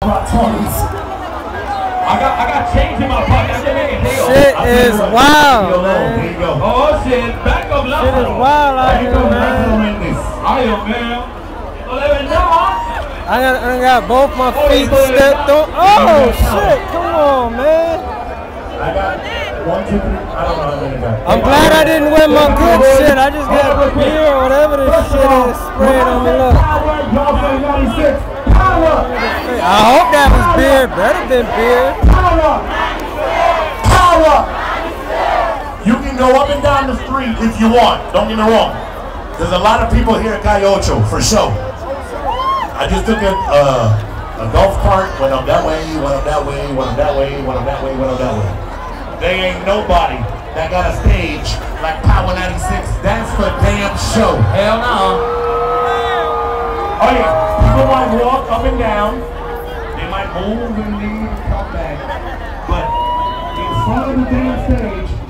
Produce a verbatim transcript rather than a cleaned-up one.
I got, I got change in my pocket. I didn't make a deal. Shit is wild, man. There you go. Oh shit, back up loud. Shit is wild out here, man. I am, man. eleven now. I got, I got both my feet stepped on. Oh shit! Come on, man. I got one, two, three. I don't know how many got. I'm glad I didn't wear my good shit. I just got beer or whatever this shit is sprayed on me. Look. I hope that was beer. Better than beer. Power! Power! You can go up and down the street if you want. Don't get me wrong. There's a lot of people here at Calle Ocho, for sure. I just took a, uh, a golf cart, went up that way, went up that way, went up that way, went up that way, went up that way. There ain't nobody that got a stage like Power ninety-six. That's for damn show. Hell no. Oh yeah, people might walk up and down. They might move and leave and come back. But in front of the damn stage,